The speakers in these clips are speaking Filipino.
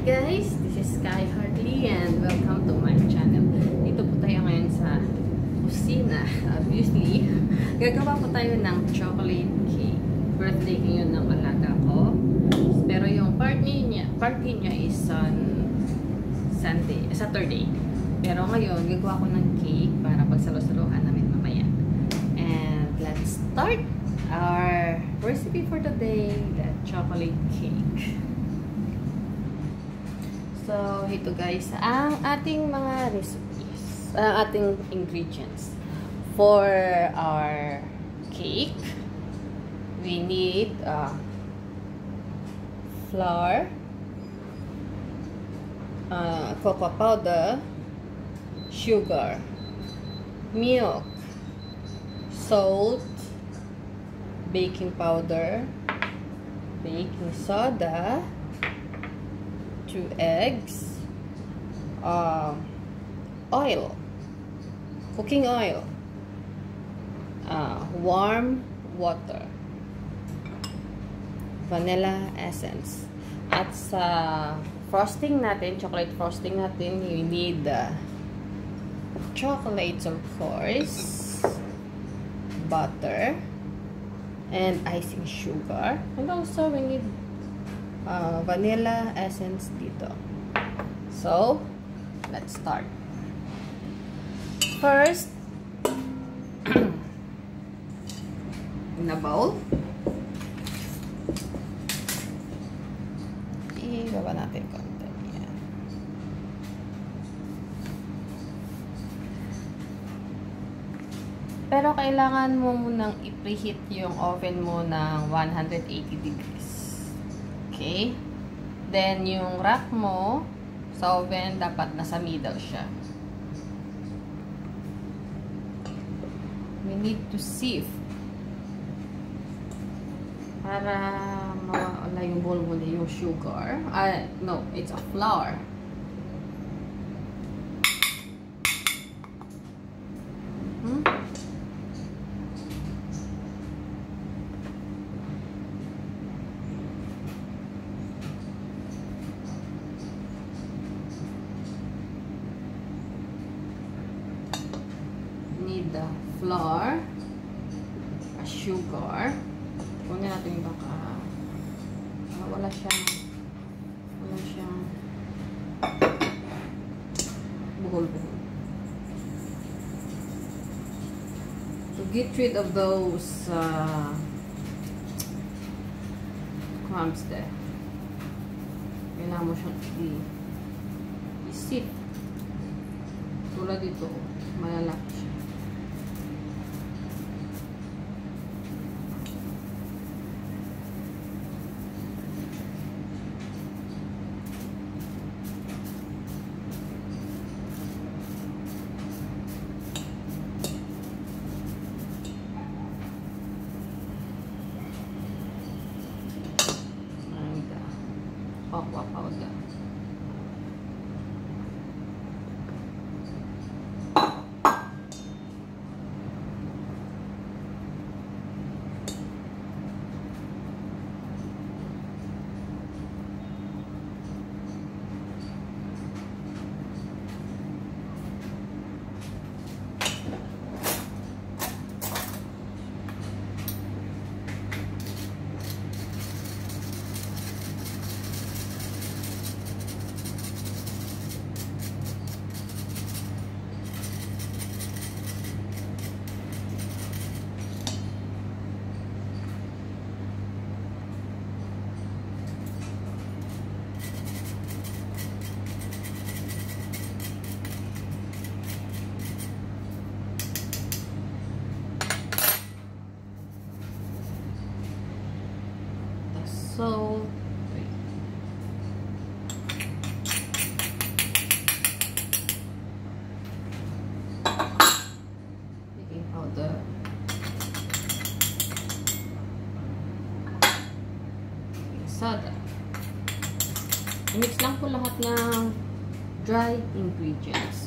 guys, this is Sky Hartley and welcome to my channel. Dito po tayo ngayon sa kusina. Obviously, gagawa po tayo ng chocolate cake. Birthday ngayon ng alaga ko. Pero yung party niya is on Saturday. Pero ngayon, gagawa ko ng cake para pagsalo-saluhan namin mamaya. And let's start our recipe for today, the chocolate cake. So, ito guys, ang ating mga recipes, ating ingredients for our cake. We need flour, cocoa powder, sugar, milk, salt, baking powder, baking soda, 2 eggs, oil, cooking oil, warm water, vanilla essence. At sa frosting natin, chocolate frosting natin, you need chocolates, of course, butter, and icing sugar, and also we need vanilla essence dito. So, let's start. First, in a bowl, ibaba natin konti. Yan. Pero kailangan mo munang i-preheat yung oven mo ng 180 degrees. Okay? Then, yung rack mo sa oven, dapat nasa middle siya. We need to sieve para mawala yung bowl mo na yung sugar. No, it's a flour. Need the flour, a sugar. Kunin natin yung baka wala siyang buhol-buhol. To get rid of those crumbs there, kailangan mo siyang i-sift. Tulad dito, malalaki siya. Cocoa powder. So, baking powder, soda. I-mix lang po lahat ng dry ingredients.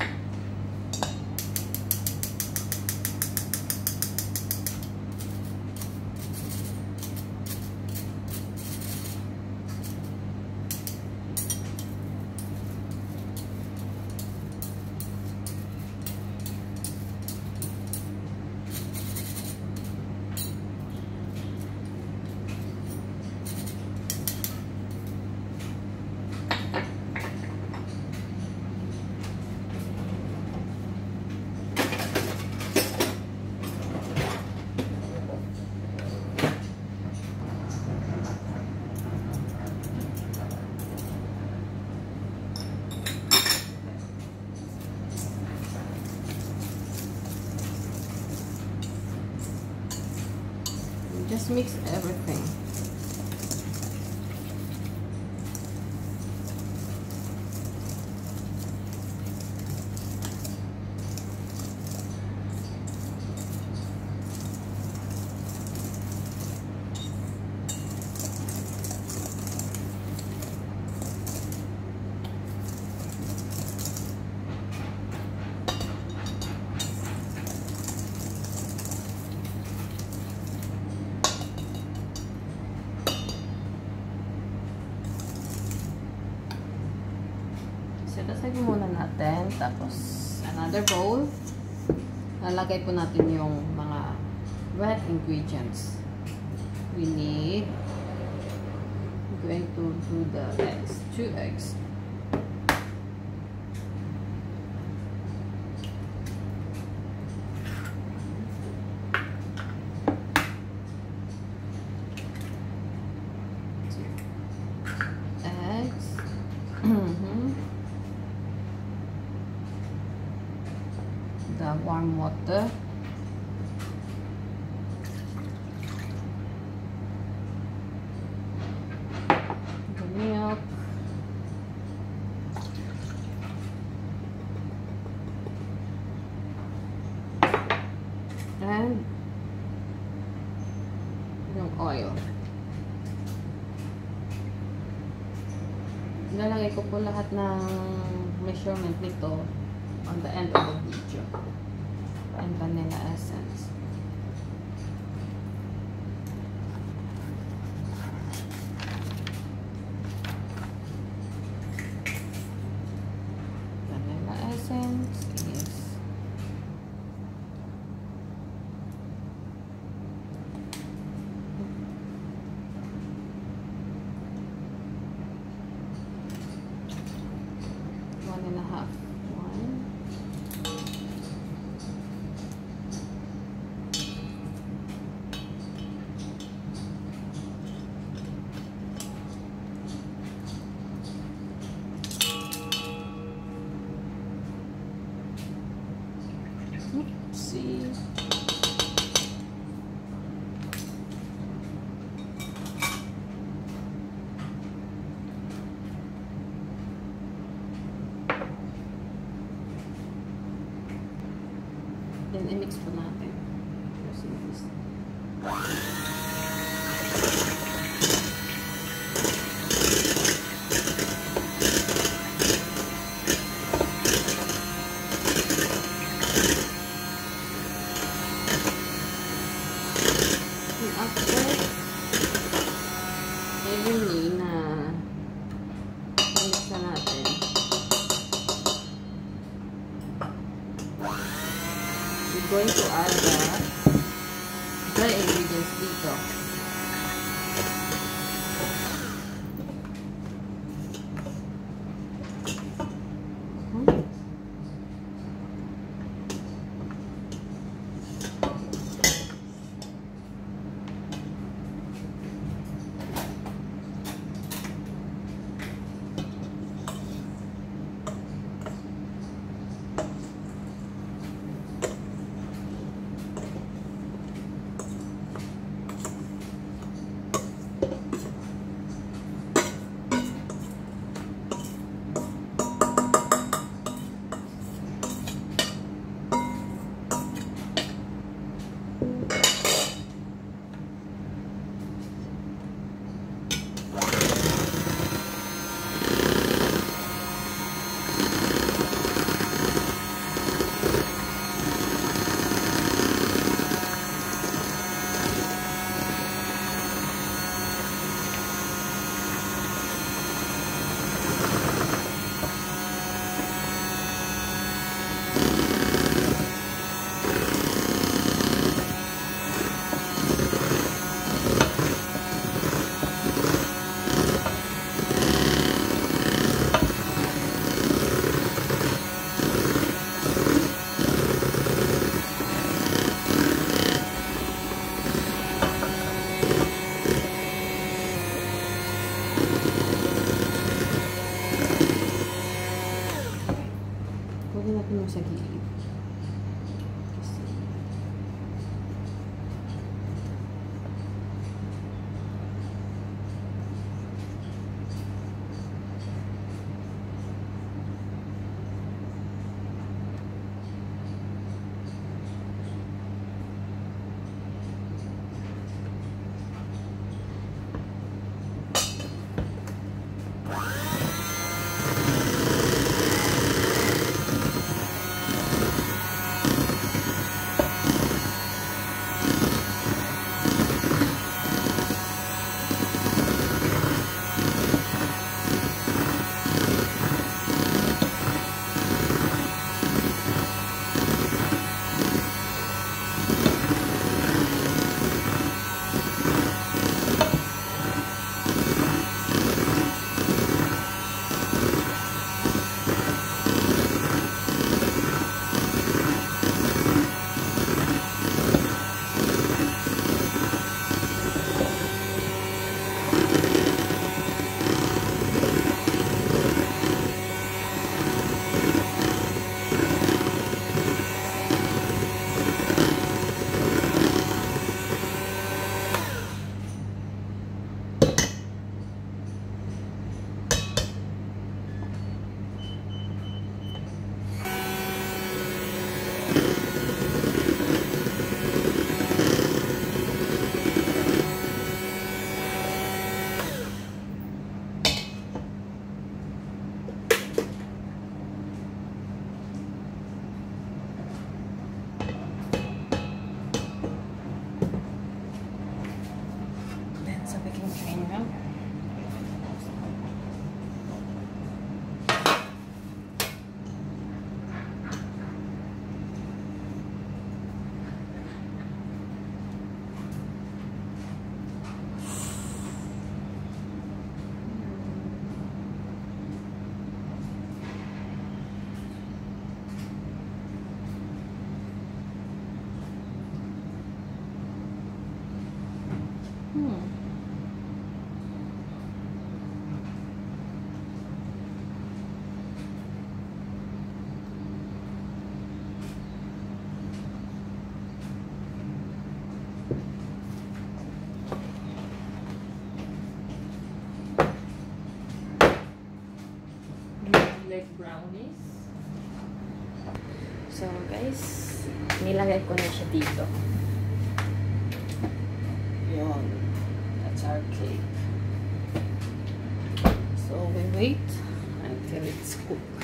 Just mix everything. Itasag muna natin. Tapos, another bowl. Lalagay po natin yung mga wet ingredients. We need, I'm going to do the eggs. 2 eggs. The warm water, the milk, and yung oil. Nilalagay ko po lahat ng measurement nito on the end of the video. And vanilla essence. Vanilla essence is one and a half. See. Then i-mix po natin. Evenly na mix na natin. We're going to add the dry ingredients dito. Natin mo sa gilid. chocolate brownies. So guys, nilagay ko na siya dito. Yun. That's our cake. So we wait until it's cooked.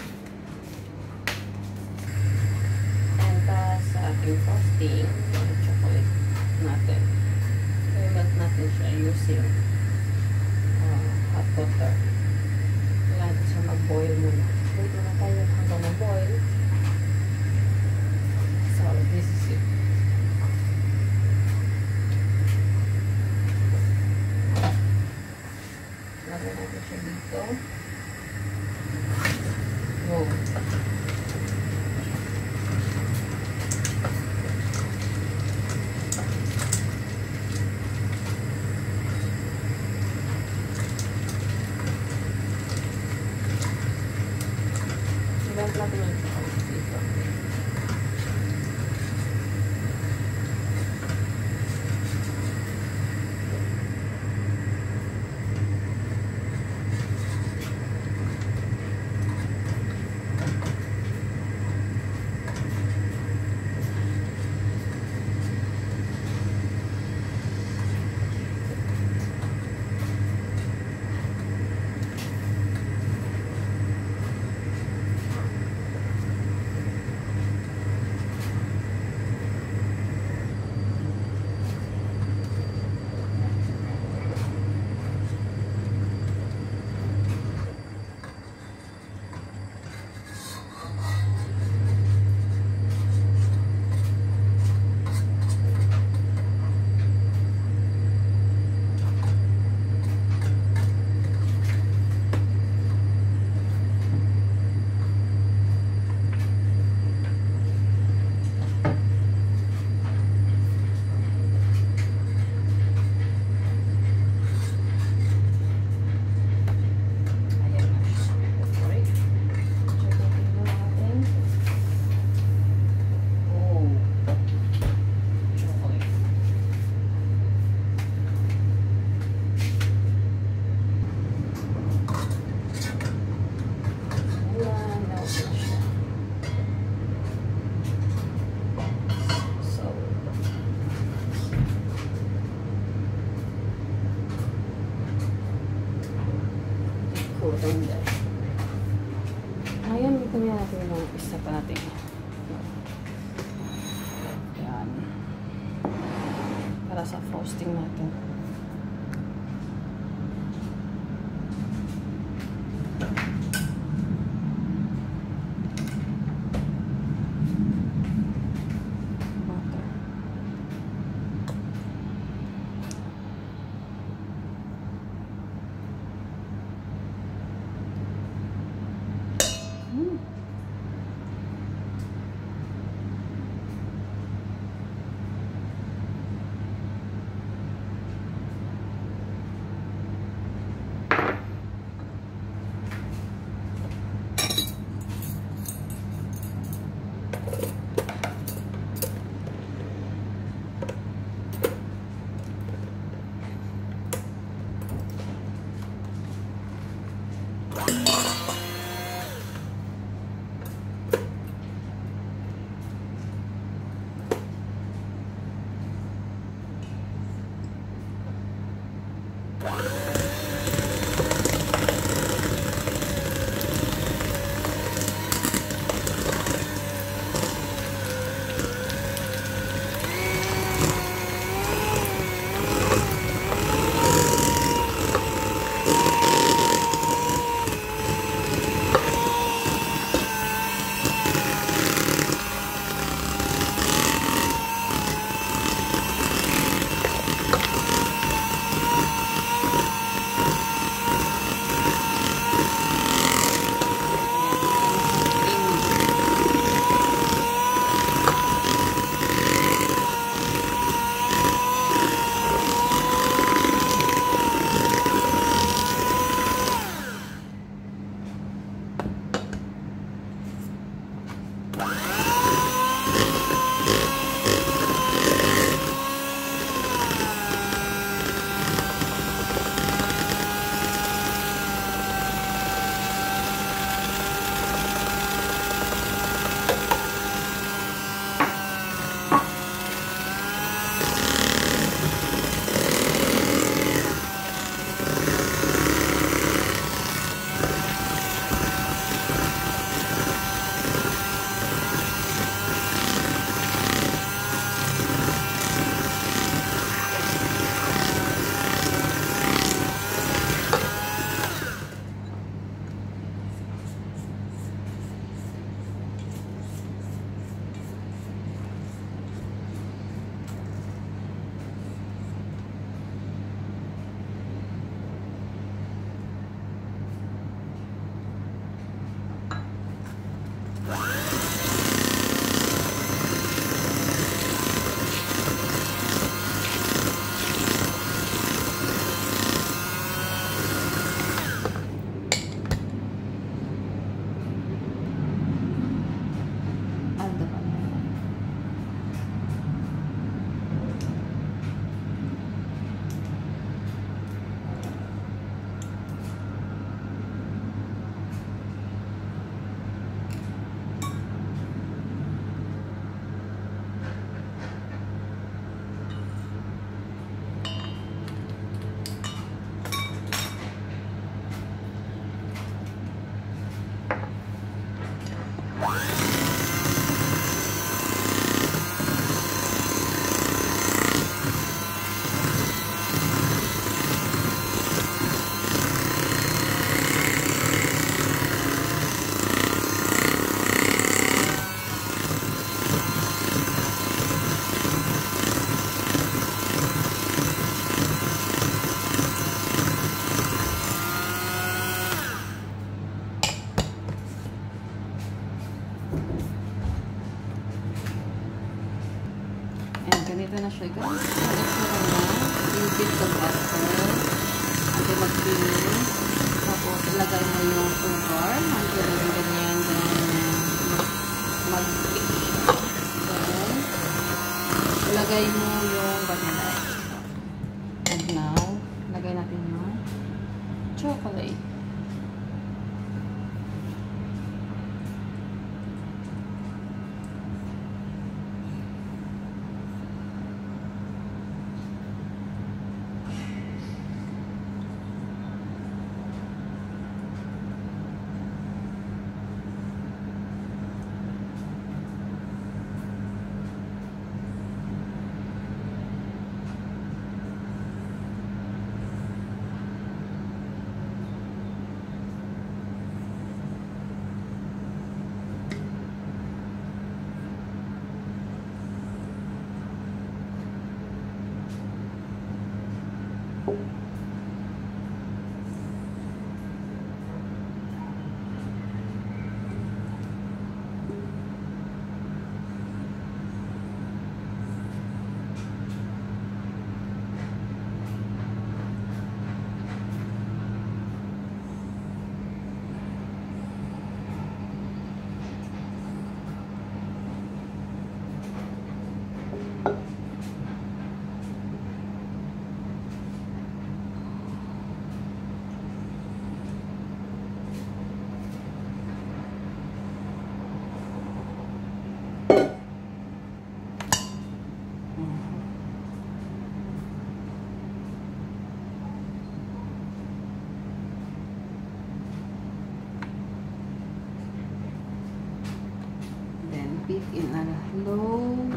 And sa ating frosting, yung chocolate natin. So melt natin siya using hot water. Kailangan siya mag-boil muna. Wait na tayo hanggang mag-boil. So this is it. Lagyan natin siya dito. Wow. Ibang natin yung chocolate dito. Ngayon, ito na natin yung isa pa natin. Yan. Para sa frosting natin. And ganito na siya guys. Hanap mo lang na. Ingit the butter. Ate mag-finish. Tapos ilagay mo yung sugar. Until yung ganyan. Then mag-mix siya. Then ilagay mo yung vanilla extract. And now, ilagay natin yung chocolate. Beat in a low.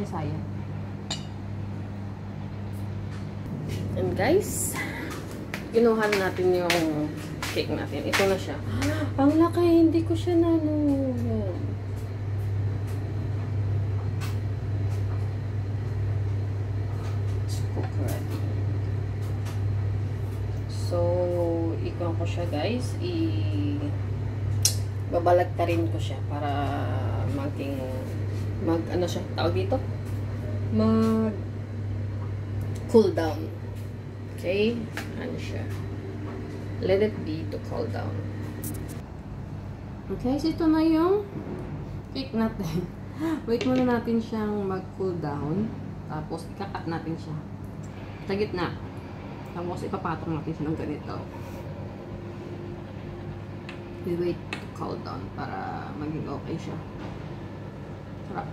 kasi sayang. And guys, kinuha natin yung cake natin. Ito na siya. Ang laki, hindi ko siya yan. Cook ready. So, ikaw ko siya guys. Babalagtarin ko siya para ano siya, tawag dito? Cool down. Okay? Ano siya? Let it be to cool down. Okay, so ito na yung cake natin. Wait muna natin siyang mag-cool down. Tapos, ikakat natin siya sa gitna. Tapos, ipapatong natin siya ng ganito. We wait to cool down para maging okay siya. Sarap.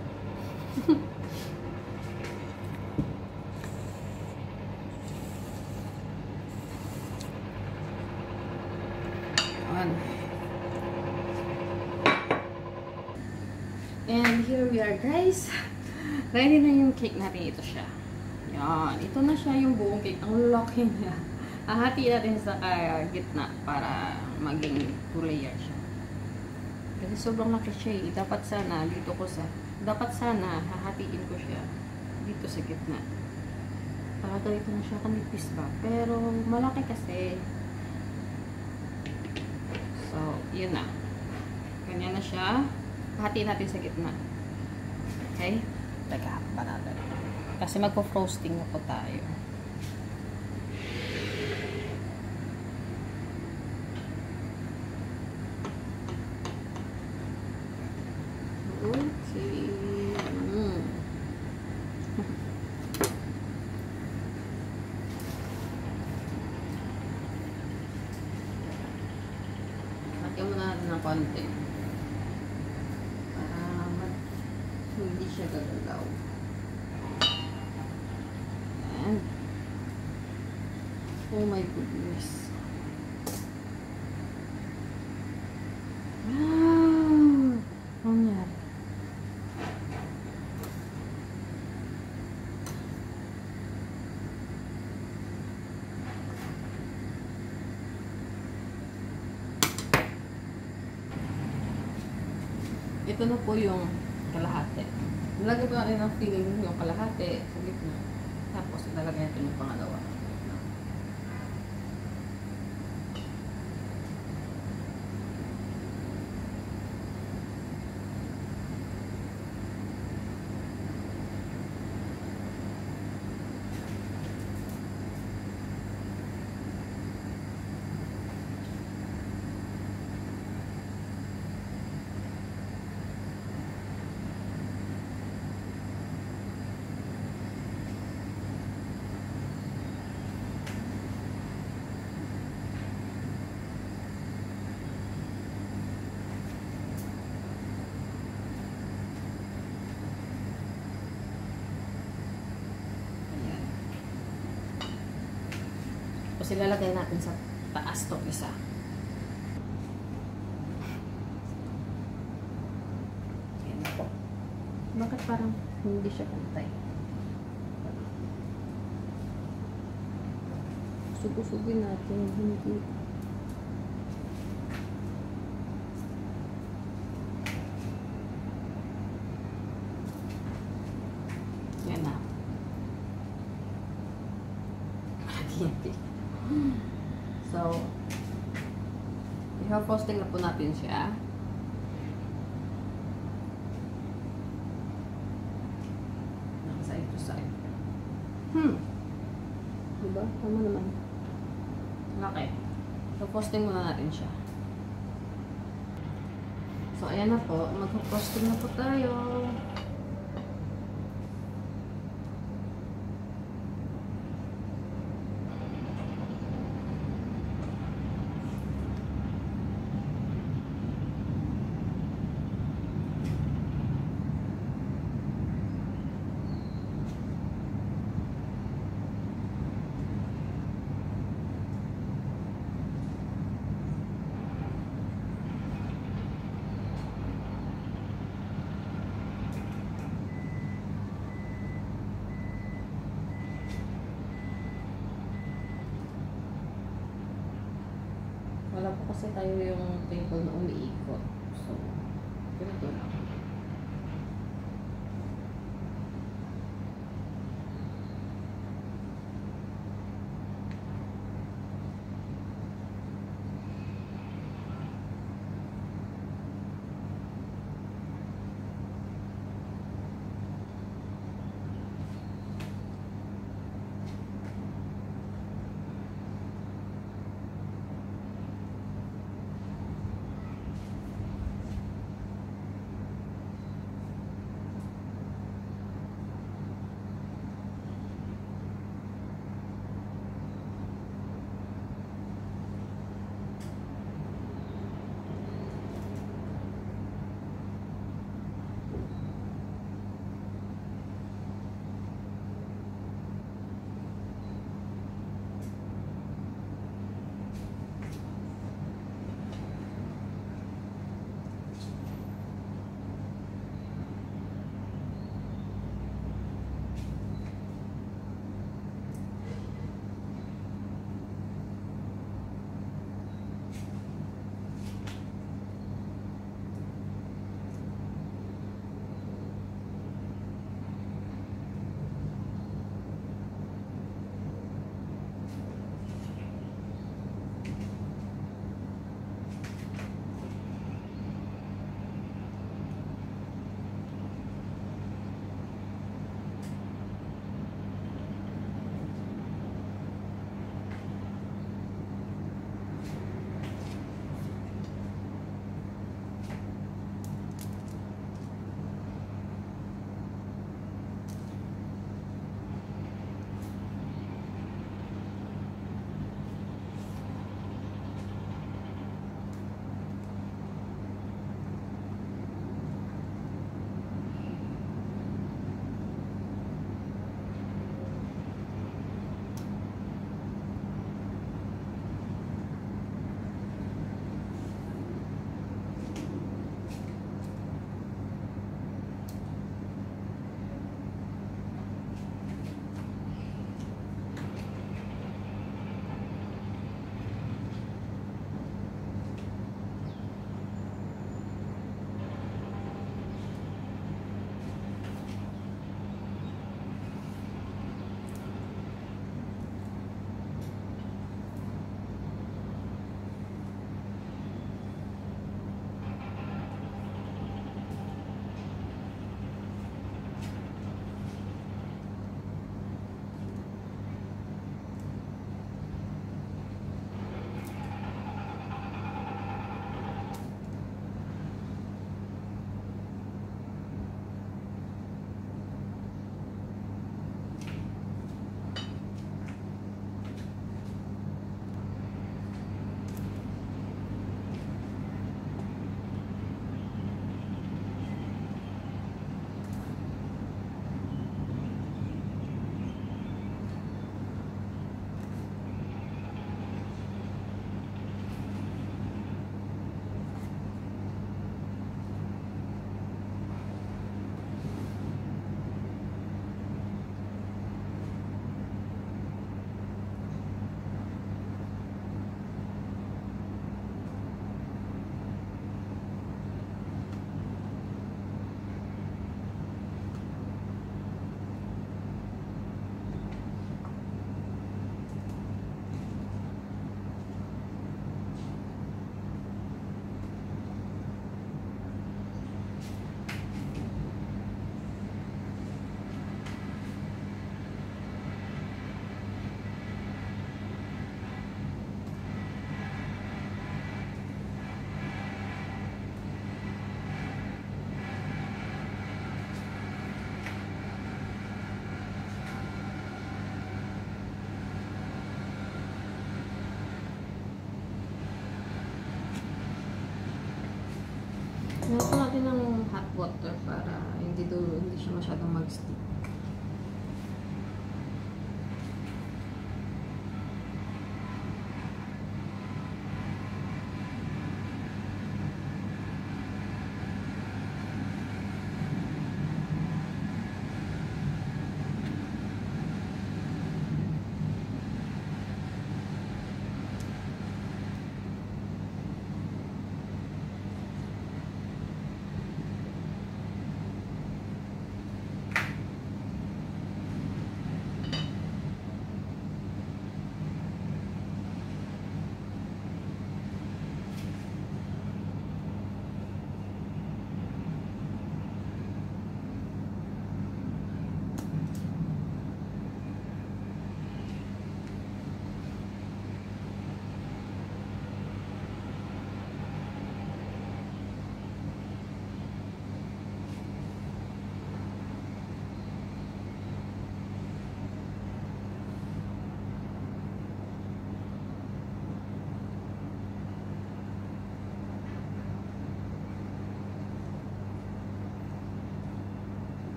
And here we are guys. Ready na yung cake natin. Ito siya. Yan. Ito na siya yung buong cake. Ang laki niya. Hahati natin sa gitna para maging 2 layer siya. Kasi sobrang laki siya eh. Dapat sana hahatiin ko siya dito sa gitna. Para ganito na siya kanipis ba. Pero malaki kasi. So, yun na. Ganyan na siya. Hatiin natin sa gitna. Okay? Teka, pa natin. Kasi magpo-frosting na po tayo. Okay. Lagyan mo na natin ng konti. Hindi siya gagalaw. And oh my goodness. Wow! Ano yan? Ito na po yung kalahati. Nilagay ko na rin ang filling yung kalahati sa gitna. Tapos, ilalagay natin yung pangalawa. Tapos ilalagay natin sa taas to isa. Ayan po. Bakit parang hindi siya pantay? Subo-subin natin. Hindi. Yan na. So, i-frosting na po natin siya. Side to side. Diba? Tama naman. Okay. So, frosting muna natin siya. So, ayan na po. Mag-frosting na po tayo. kasi tayo yung table na umiikot. So, ganito lang. Nilagyan natin ng hot water para hindi siya masyadong mag-stick.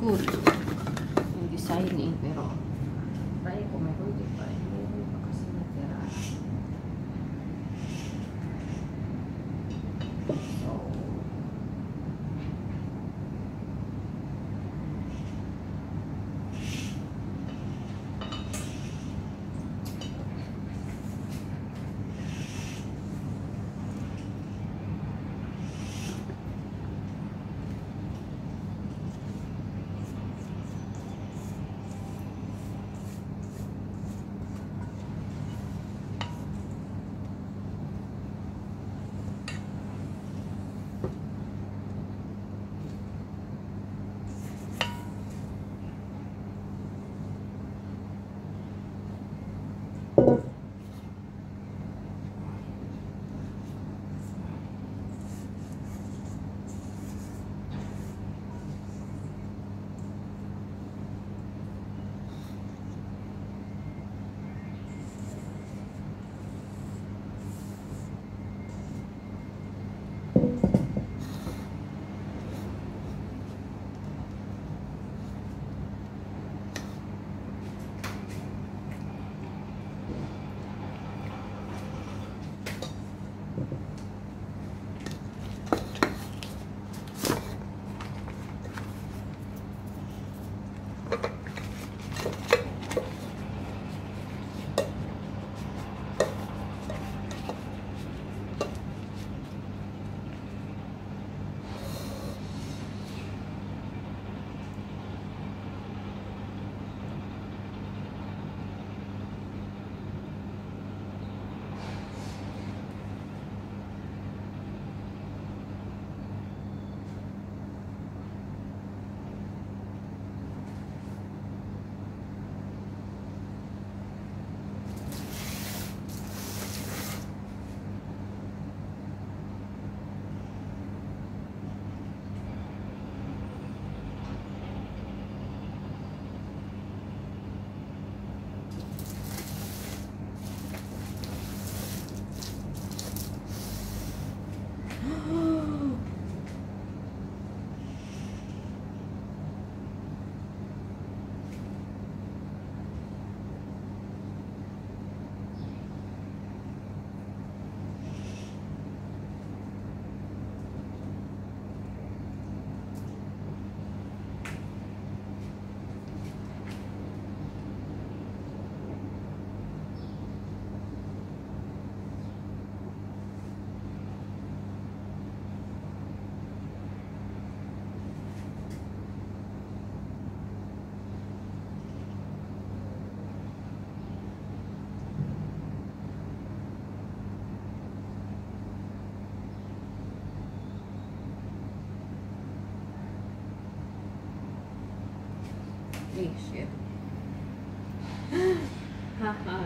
sure yung designing, pero try ko, may kunti pa. Meron pa kasi natira. So, hey, shit. Haha.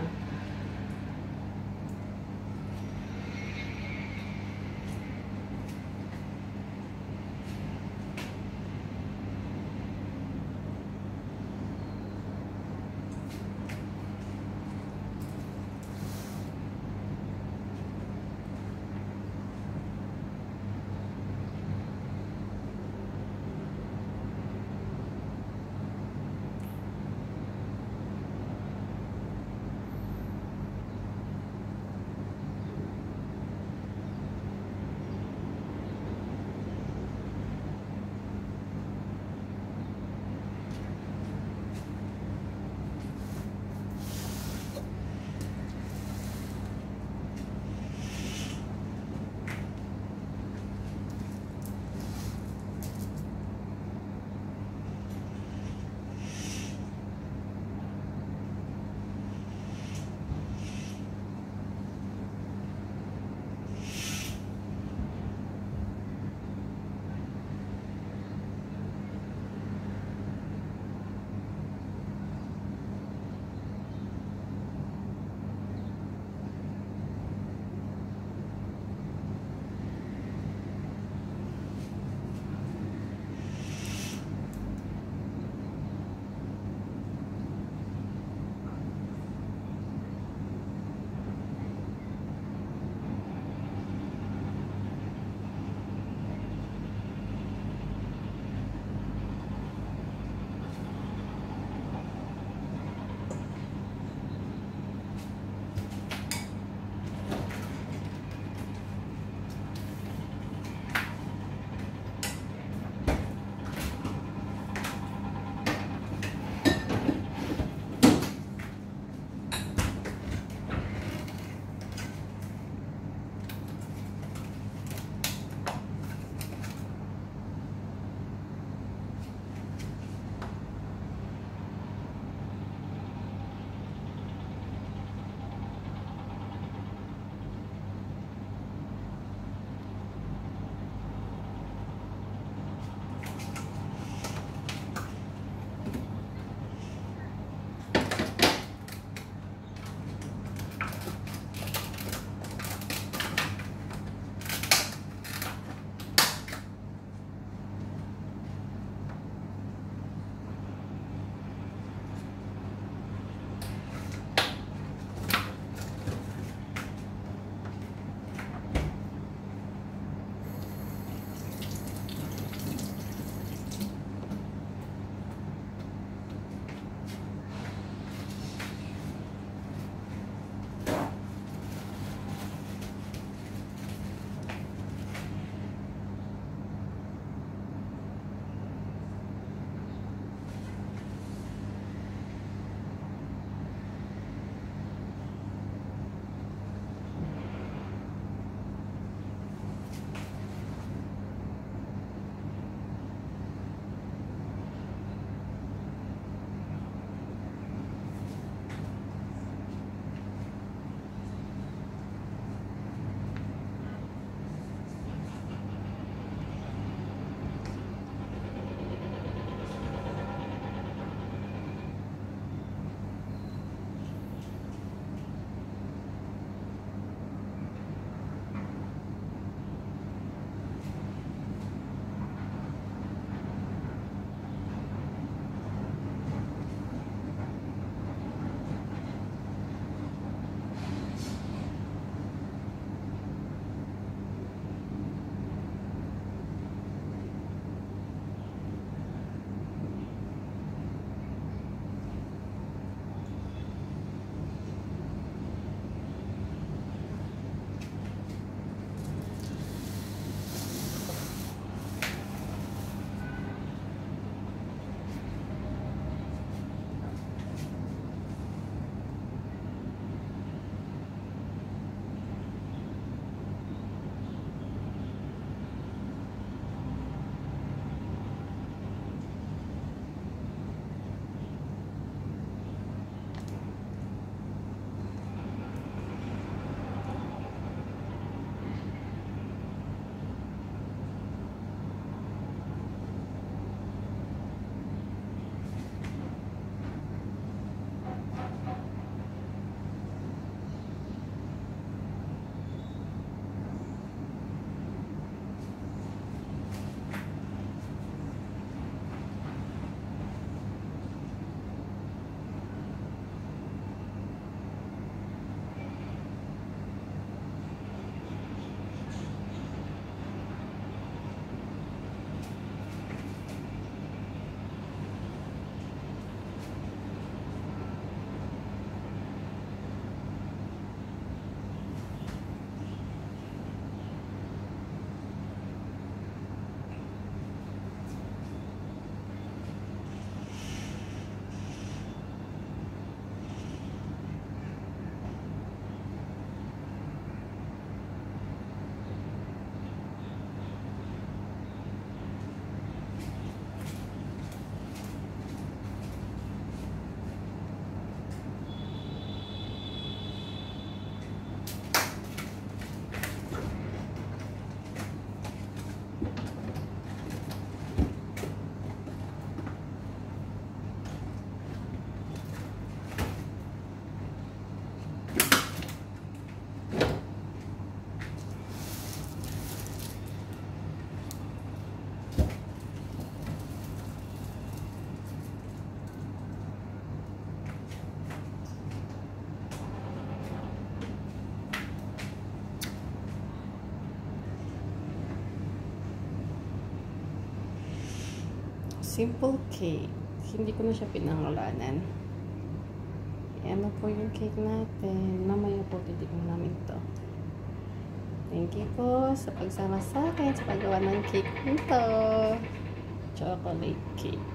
simple cake. Hindi ko na siya pinangalanan. Ano po yung cake natin. Mamaya po titignan namin to. Thank you po sa pagsama sa akin sa paggawa ng cake nito. Chocolate cake.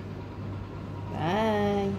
Bye!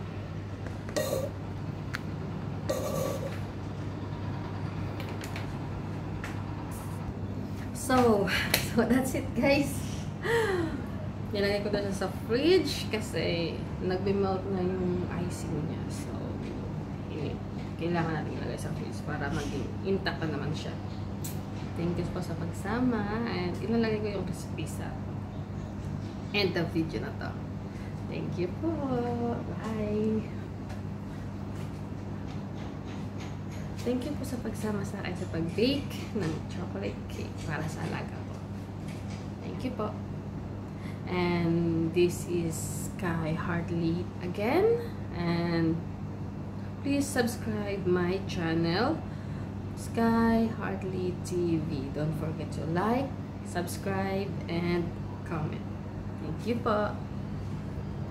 So that's it, guys. Nilagay ko na siya sa fridge kasi nagbe-melt na yung icing niya. So, kailangan natin ilagay sa fridge para maging intact na naman siya. Thank you po sa pagsama and ilalagay ko yung recipe sa end of video na to. Thank you po. Bye! Thank you po sa pagsama sa akin sa pag-bake ng chocolate cake para sa alaga ko. Thank you po. And this is Sky Hartley again. And please subscribe my channel, Sky Hartley TV. Don't forget to like, subscribe, and comment. Thank you po.